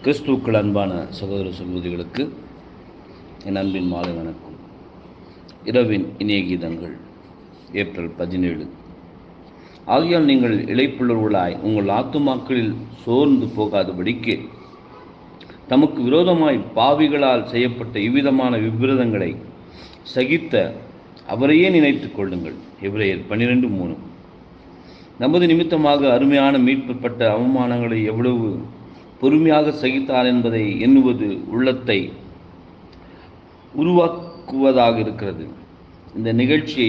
கிறிஸ்துவுக்குள் அன்பான சகோதர சகோதரிகளுக்கு என் அன்பின் மாலை வணக்கம். இரவின் இனிய கீதங்கள் ஏப்ரல் 17. ஆகையால் நீங்கள் இளைப்புள்ளவர்களாய் உங்கள் ஆத்துமாக்களில் சோர்ந்து போகாதபடிக்கு தமக்கு விரோதமாய் பாவிகளால் செய்யப்பட்ட இவ்விதமான விபரீதங்களை சகித்த அவரையே நினைத்துக் கொள்ளுங்கள். எபிரேயர் 12:3. நமது நிமித்தமாக அருமையான மீட்பப்பட்ட அவமானங்களை எவ்வளவு பொறுமையாக சகித்தார் என்பதை எண்ணுவது உள்ளத்தை உருவாக்குவதாக இருக்கிறது. இந்த நிகழ்ச்சியை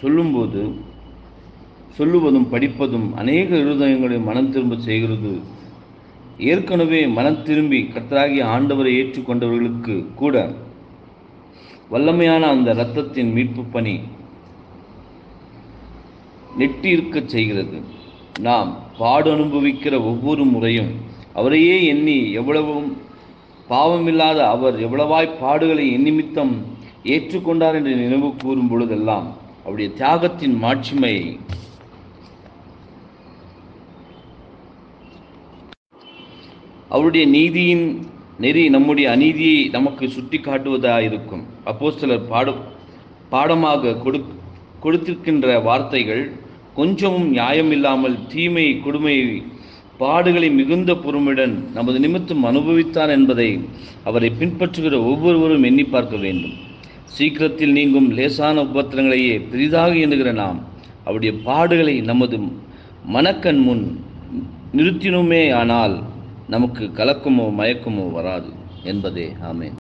சொல்லுவதும் படிப்பதும் அநேக இருதயங்களை மனம் திரும்ப செய்கிறது. ஏற்கனவே மனம் திரும்பி கர்த்தராகிய ஆண்டவரை ஏற்றுக்கொண்டவர்களுக்கு கூட வல்லமையான அந்த இரத்தத்தின் மீட்பு பணி நெட்டி இருக்கச் செய்கிறது. நாம் பாடு அனுபவிக்கிற ஒவ்வொரு முறையும் அவரையே எண்ணி எவ்வளவும் பாவமில்லாத அவர் எவ்வளவாய் பாடுகளை நிமித்தம் ஏற்றுக்கொண்டார் என்று நினைவு கூறும் பொழுதெல்லாம் அவருடைய தியாகத்தின் மாட்சிமையை அவருடைய நீதியின் நெறி நம்முடைய அநீதியை நமக்கு சுட்டி காட்டுவதாயிருக்கும். அப்போஸ்தலர் பாடமாக கொடுத்திருக்கின்ற வார்த்தைகள் கொஞ்சமும் நியாயமில்லாமல் தீமை கொடுமையை பாடுகளை மிகுந்த பொறுமையுடன் நமது நிமித்தம் அனுபவித்தார் என்பதை அவரை பின்பற்றுகிற ஒவ்வொருவரும் எண்ணி பார்க்க வேண்டும். சீக்கிரத்தில் நீங்கும் லேசான உபத்திரங்களையே பெரிதாக எண்ணுகிற நாம் அவருடைய பாடுகளை நமது மனக்கண் முன் நிறுத்தினோமே ஆனால் நமக்கு கலக்கமோ மயக்கமோ வராது என்பதே. ஆமென்.